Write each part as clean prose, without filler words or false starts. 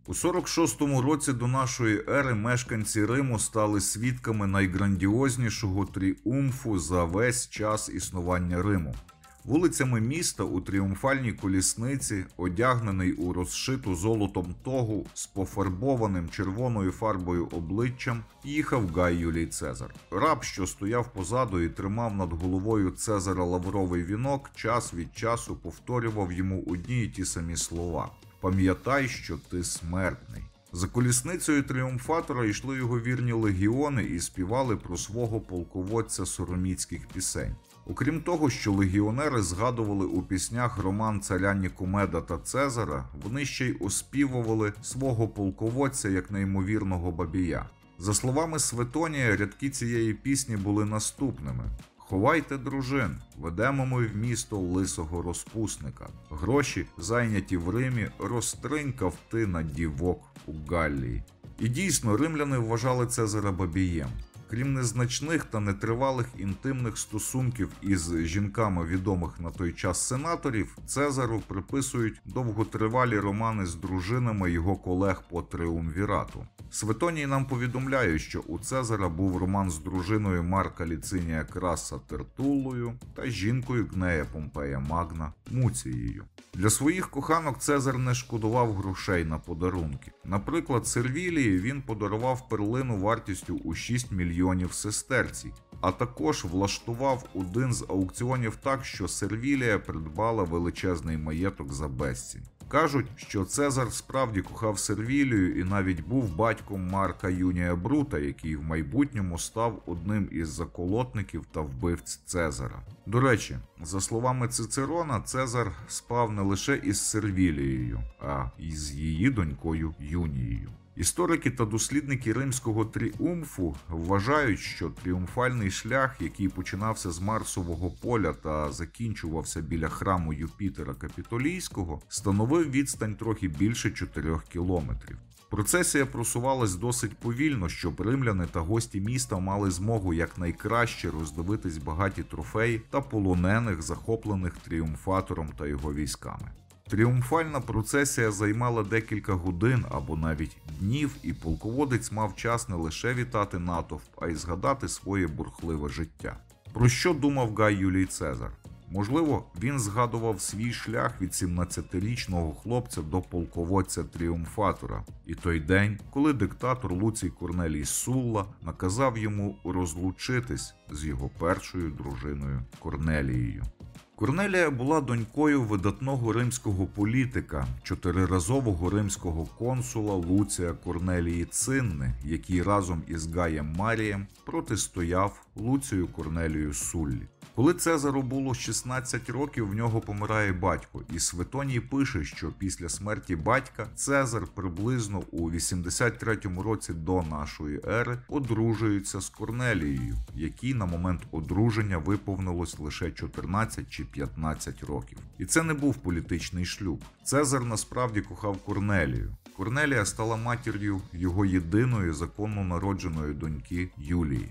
У 46-му році до нашої ери мешканці Риму стали свідками найграндіознішого тріумфу за весь час існування Риму. Вулицями міста у тріумфальній колісниці, одягнений у розшиту золотом тогу з пофарбованим червоною фарбою обличчям, їхав Гай Юлій Цезар. Раб, що стояв позаду і тримав над головою Цезара лавровий вінок, час від часу повторював йому одні й ті самі слова: «Пам'ятай, що ти смертний». За колісницею тріумфатора йшли його вірні легіони і співали про свого полководця сороміцьких пісень. Окрім того, що легіонери згадували у піснях роман царя Нікомеда та Цезара, вони ще й оспівували свого полководця як неймовірного бабія. За словами Светонія, рядки цієї пісні були наступними: «Ховайте дружин, ведемо ми в місто лисого розпусника. Гроші, зайняті в Римі, розтринькав ти на дівок у Галлії». І дійсно, римляни вважали Цезара бабієм. Крім незначних та нетривалих інтимних стосунків із жінками відомих на той час сенаторів, Цезару приписують довготривалі романи з дружинами його колег по триумвірату. Светоній нам повідомляє, що у Цезара був роман з дружиною Марка Ліцинія Краса Тертуллою та жінкою Гнея Помпея Магна Муцією. Для своїх коханок Цезар не шкодував грошей на подарунки. Наприклад, Сервілії він подарував перлину вартістю у 6 мільйонів сестерцій, а також влаштував один з аукціонів так, що Сервілія придбала величезний маєток за безцінь. Кажуть, що Цезар справді кохав Сервілію і навіть був батьком Марка Юнія Брута, який в майбутньому став одним із заколотників та вбивць Цезара. До речі, за словами Цицерона, Цезар спав не лише із Сервілією, а й з її донькою Юнією. Історики та дослідники римського тріумфу вважають, що тріумфальний шлях, який починався з Марсового поля та закінчувався біля храму Юпітера Капітолійського, становив відстань трохи більше 4 кілометрів. Процесія просувалась досить повільно, щоб римляни та гості міста мали змогу якнайкраще роздивитись багаті трофеї та полонених, захоплених тріумфатором та його військами. Тріумфальна процесія займала декілька годин або навіть днів, і полководець мав час не лише вітати натовп, а й згадати своє бурхливе життя. Про що думав Гай Юлій Цезар? Можливо, він згадував свій шлях від 17-річного хлопця до полководця-тріумфатора і той день, коли диктатор Луцій Корнелій Сулла наказав йому розлучитись з його першою дружиною Корнелією. Корнелія була донькою видатного римського політика, 4-разового римського консула Луція Корнелії Цинни, який разом із Гаєм Марієм протистояв Луцію Корнелію Суллі. Коли Цезару було 16 років, в нього помирає батько, і Светоній пише, що після смерті батька Цезар приблизно у 83-му році до нашої ери одружується з Корнелією, якій на момент одруження виповнилось лише 14 чи 15 років. І це не був політичний шлюб. Цезар насправді кохав Корнелію. Корнелія стала матір'ю його єдиної законно народженої доньки Юлії.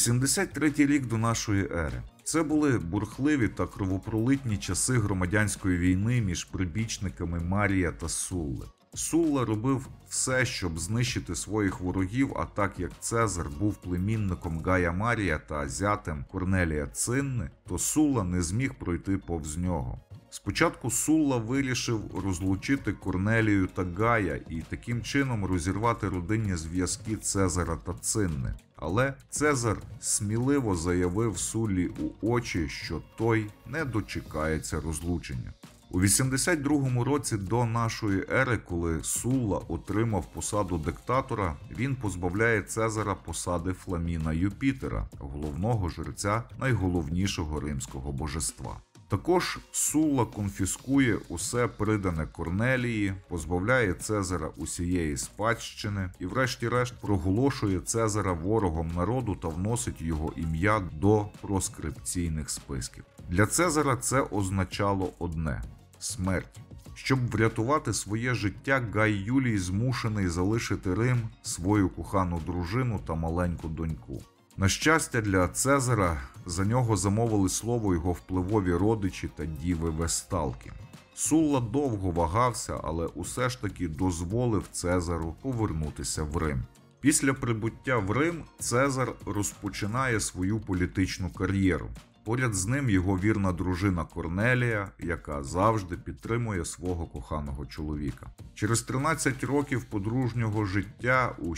83-й рік до нашої ери. Це були бурхливі та кровопролитні часи громадянської війни між прибічниками Марія та Сулли. Сулла робив все, щоб знищити своїх ворогів, а так як Цезар був племінником Гая Марія та зятем Корнелія Цинни, то Сулла не зміг пройти повз нього. Спочатку Сулла вирішив розлучити Корнелію та Гая і таким чином розірвати родинні зв'язки Цезара та Цинни. Але Цезар сміливо заявив Суллі у очі, що той не дочекається розлучення. У 82-му році до нашої ери, коли Сулла отримав посаду диктатора, він позбавляє Цезара посади Фламіна Юпітера, головного жреця найголовнішого римського божества. Також Сулла конфіскує усе придане Корнелії, позбавляє Цезара усієї спадщини і врешті-решт проголошує Цезара ворогом народу та вносить його ім'я до проскрипційних списків. Для Цезара це означало одне – смерть. Щоб врятувати своє життя, Гай Юлій змушений залишити Рим, свою кохану дружину та маленьку доньку. На щастя для Цезара, за нього замовили слово його впливові родичі та діви Весталки. Сулла довго вагався, але усе ж таки дозволив Цезару повернутися в Рим. Після прибуття в Рим Цезар розпочинає свою політичну кар'єру. Поряд з ним його вірна дружина Корнелія, яка завжди підтримує свого коханого чоловіка. Через 13 років подружнього життя у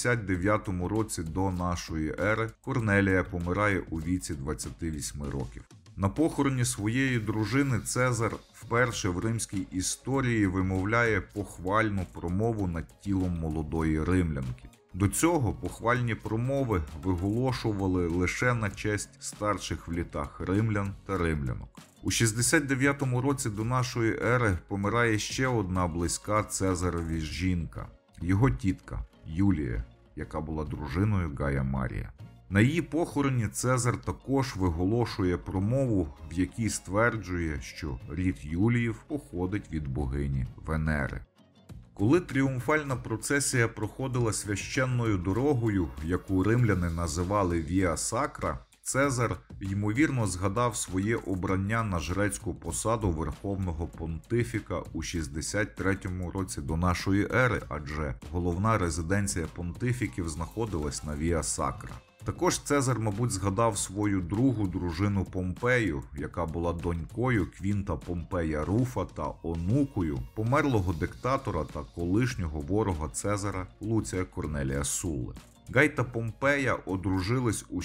69 році до нашої ери Корнелія помирає у віці 28 років. На похороні своєї дружини Цезар вперше в римській історії вимовляє похвальну промову над тілом молодої римлянки. До цього похвальні промови виголошували лише на честь старших в літах римлян та римлянок. У 69 році до нашої ери помирає ще одна близька Цезарові жінка – його тітка Юлія, яка була дружиною Гая Марія. На її похороні Цезар також виголошує промову, в якій стверджує, що рід Юліїв походить від богині Венери. Коли тріумфальна процесія проходила священною дорогою, яку римляни називали Віа Сакра, Цезар, ймовірно, згадав своє обрання на жрецьку посаду верховного понтифіка у 63 році до нашої ери, адже головна резиденція понтифіків знаходилась на Віа Сакра. Також Цезар, мабуть, згадав свою другу дружину Помпею, яка була донькою Квінта Помпея Руфа та онукою померлого диктатора та колишнього ворога Цезара Луція Корнелія Сулли. Гай та Помпея одружились у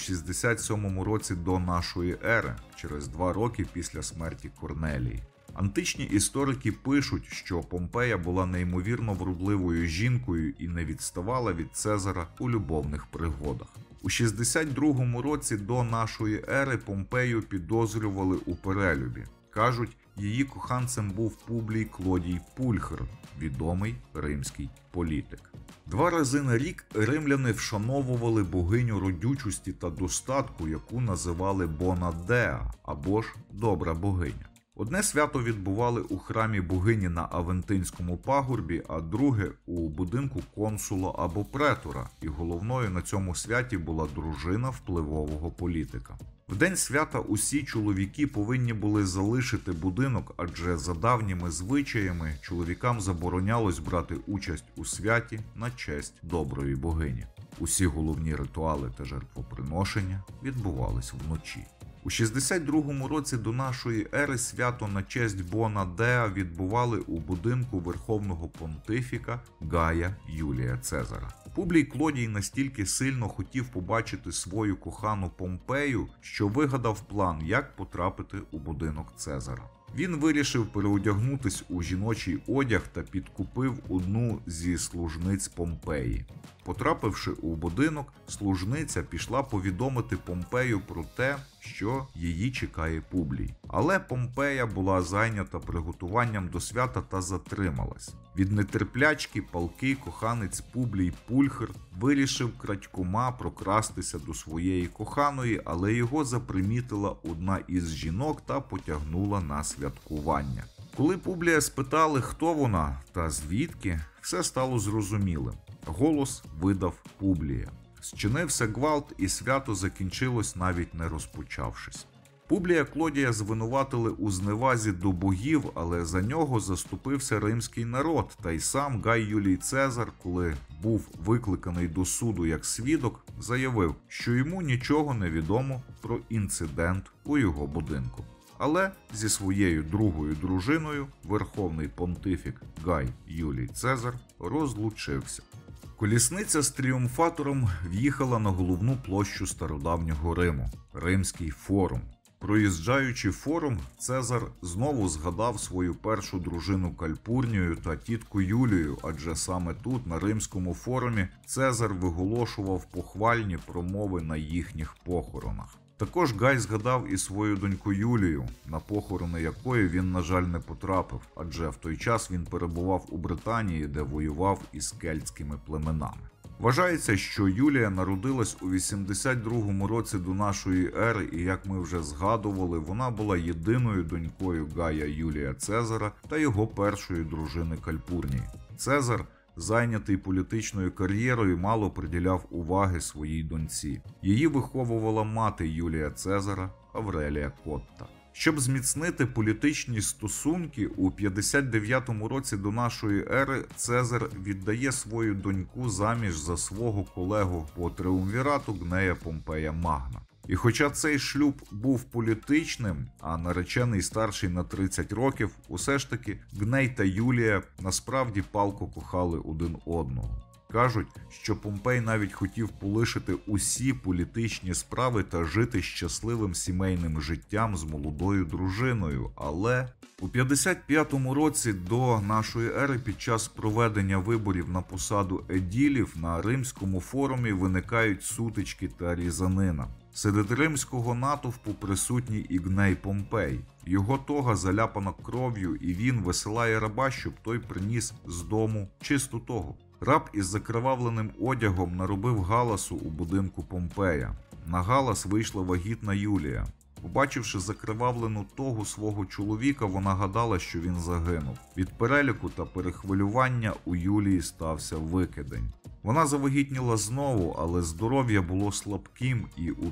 67 році до нашої ери, через 2 роки після смерті Корнелії. Античні історики пишуть, що Помпея була неймовірно вродливою жінкою і не відставала від Цезара у любовних пригодах. У 62 році до нашої ери Помпею підозрювали у перелюбі. Кажуть, її коханцем був Публій Клодій Пульхер, відомий римський політик. 2 рази на рік римляни вшановували богиню родючості та достатку, яку називали Бона Деа, або ж Добра богиня. Одне свято відбували у храмі богині на Авентинському пагорбі, а друге – у будинку консула або претора, і головною на цьому святі була дружина впливового політика. В день свята усі чоловіки повинні були залишити будинок, адже за давніми звичаями чоловікам заборонялось брати участь у святі на честь доброї богині. Усі головні ритуали та жертвоприношення відбувались вночі. У 62 році до нашої ери свято на честь Бона Деа відбували у будинку верховного понтифіка Гая Юлія Цезара. Публій Клодій настільки сильно хотів побачити свою кохану Помпею, що вигадав план, як потрапити у будинок Цезара. Він вирішив переодягнутись у жіночий одяг та підкупив одну зі служниць Помпеї. Потрапивши у будинок, служниця пішла повідомити Помпею про те, що її чекає Публій. Але Помпея була зайнята приготуванням до свята та затрималась. Від нетерплячки палкий коханець Публій Пульхер вирішив крадькома прокрастися до своєї коханої, але його запримітила одна із жінок та потягнула на святкування. Коли Публія спитали, хто вона та звідки, все стало зрозумілим. Голос видав Публія. Зчинився гвалт, і свято закінчилось, навіть не розпочавшись. Публія Клодія звинуватили у зневазі до богів, але за нього заступився римський народ, та й сам Гай Юлій Цезар, коли був викликаний до суду як свідок, заявив, що йому нічого не відомо про інцидент у його будинку. Але зі своєю другою дружиною верховний понтифік Гай Юлій Цезар розлучився. Колісниця з тріумфатором в'їхала на головну площу стародавнього Риму – Римський форум. Проїжджаючи форум, Цезар знову згадав свою першу дружину Кальпурнію та тітку Юлію, адже саме тут, на Римському форумі, Цезар виголошував похвальні промови на їхніх похоронах. Також Гай згадав і свою доньку Юлію, на похорони якої він, на жаль, не потрапив, адже в той час він перебував у Британії, де воював із кельтськими племенами. Вважається, що Юлія народилась у 82 році до нашої ери, і, як ми вже згадували, вона була єдиною донькою Гая Юлія Цезара та його першої дружини Кальпурнії. Цезар, зайнятий політичною кар'єрою, мало приділяв уваги своїй доньці. Її виховувала мати Юлія Цезара Аврелія Котта. Щоб зміцнити політичні стосунки, у 59 році до нашої ери Цезар віддає свою доньку заміж за свого колегу по триумвірату Гнея Помпея Магна. І хоча цей шлюб був політичним, а наречений старший на 30 років, усе ж таки Гней та Юлія насправді палко кохали один одного. Кажуть, що Помпей навіть хотів полишити усі політичні справи та жити щасливим сімейним життям з молодою дружиною, але у 55 році до нашої ери під час проведення виборів на посаду еділів на Римському форумі виникають сутички та різанина. Серед римського натовпу присутній і Гней Помпей. Його тога заляпана кров'ю, і він висилає раба, щоб той приніс з дому чисту тогу. Раб із закривавленим одягом наробив галасу у будинку Помпея. На галас вийшла вагітна Юлія. Побачивши закривавлену тогу свого чоловіка, вона гадала, що він загинув. Від переліку та перехвилювання у Юлії стався викидень. Вона завагітніла знову, але здоров'я було слабким, і у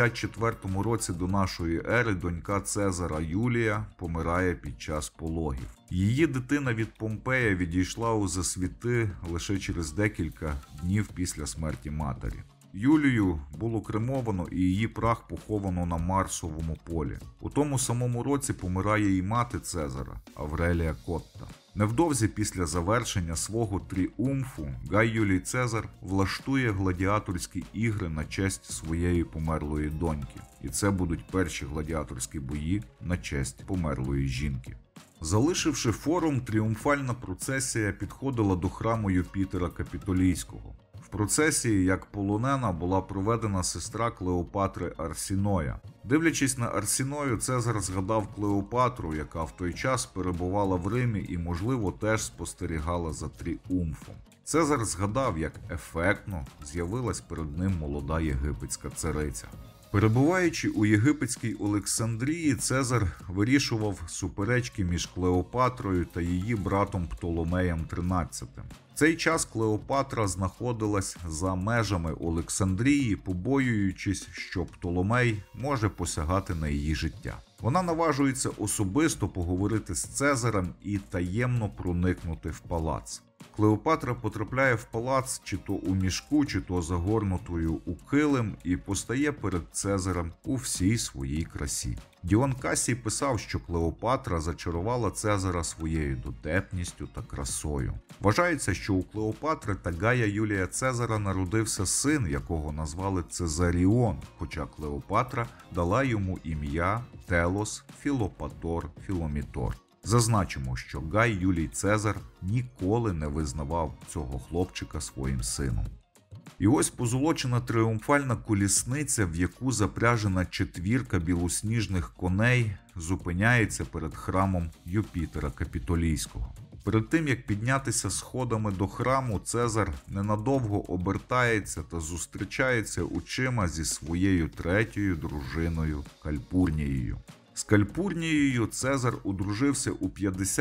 54 році до нашої ери донька Цезара Юлія помирає під час пологів. Її дитина від Помпея відійшла у засвіти лише через декілька днів після смерті матері. Юлію було кремовано і її прах поховано на Марсовому полі. У тому самому році помирає і мати Цезара, Аврелія Котта. Невдовзі після завершення свого тріумфу Гай Юлій Цезар влаштує гладіаторські ігри на честь своєї померлої доньки. І це будуть перші гладіаторські бої на честь померлої жінки. Залишивши форум, тріумфальна процесія підходила до храму Юпітера Капітолійського. В процесії, як полонена, була проведена сестра Клеопатри Арсіноя. Дивлячись на Арсіною, Цезар згадав Клеопатру, яка в той час перебувала в Римі і, можливо, теж спостерігала за тріумфом. Цезар згадав, як ефектно з'явилась перед ним молода єгипетська цариця. Перебуваючи у єгипетській Олександрії, Цезар вирішував суперечки між Клеопатрою та її братом Птоломеєм XIII. В цей час Клеопатра знаходилась за межами Олександрії, побоюючись, що Птоломей може посягати на її життя. Вона наважується особисто поговорити з Цезарем і таємно проникнути в палац. Клеопатра потрапляє в палац чи то у мішку, чи то загорнутою у килим і постає перед Цезарем у всій своїй красі. Діон Касій писав, що Клеопатра зачарувала Цезара своєю дотепністю та красою. Вважається, що у Клеопатри та Гая Юлія Цезара народився син, якого назвали Цезаріон, хоча Клеопатра дала йому ім'я Телос Філопатор Філомітор. Зазначимо, що Гай Юлій Цезар ніколи не визнавав цього хлопчика своїм сином. І ось позолочена тріумфальна колісниця, в яку запряжена четвірка білосніжних коней, зупиняється перед храмом Юпітера Капітолійського. Перед тим, як піднятися сходами до храму, Цезар ненадовго обертається та зустрічається очима зі своєю третьою дружиною Кальпурнією. З Кальпурнією Цезар одружився у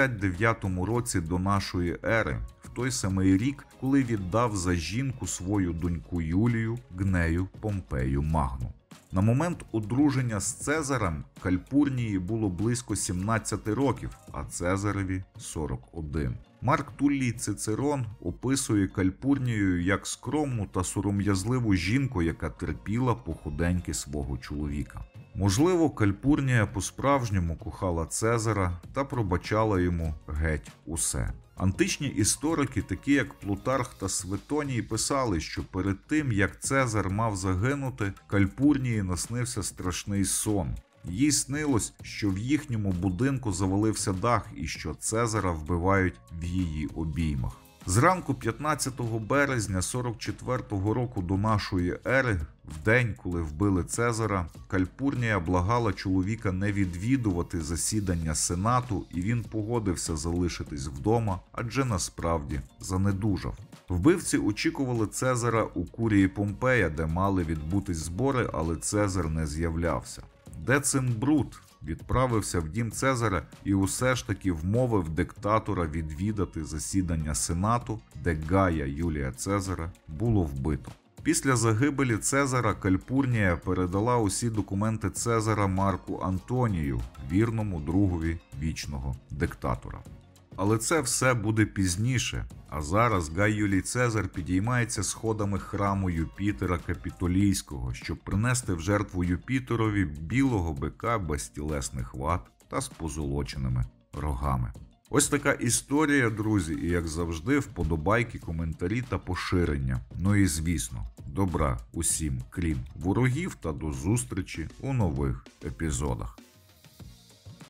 59 році до нашої ери, в той самий рік, коли віддав за жінку свою доньку Юлію Гнею Помпею Магну. На момент одруження з Цезарем Кальпурнії було близько 17 років, а Цезареві – 41. Марк Туллій Цицерон описує Кальпурнію як скромну та сором'язливу жінку, яка терпіла походеньки свого чоловіка. Можливо, Кальпурнія по-справжньому кохала Цезара та пробачала йому геть усе. Античні історики, такі як Плутарх та Светоній, писали, що перед тим, як Цезар мав загинути, Кальпурнії наснився страшний сон. Їй снилось, що в їхньому будинку завалився дах і що Цезара вбивають в її обіймах. Зранку 15 березня 44-го року до нашої ери, в день, коли вбили Цезара, Кальпурнія благала чоловіка не відвідувати засідання Сенату, і він погодився залишитись вдома, адже насправді занедужав. Вбивці очікували Цезара у курії Помпея, де мали відбутись збори, але Цезар не з'являвся. Децимбрут відправився в дім Цезаря і усе ж таки вмовив диктатора відвідати засідання Сенату, де Гая Юлія Цезара було вбито. Після загибелі Цезара Кальпурнія передала усі документи Цезара Марку Антонію, вірному другові вічного диктатора. Але це все буде пізніше, а зараз Гай Юлій Цезар підіймається сходами храму Юпітера Капітолійського, щоб принести в жертву Юпітерові білого бика без тілесних вад та з позолоченими рогами. Ось така історія, друзі, і як завжди, вподобайки, коментарі та поширення. Ну і звісно, добра усім, крім ворогів, та до зустрічі у нових епізодах.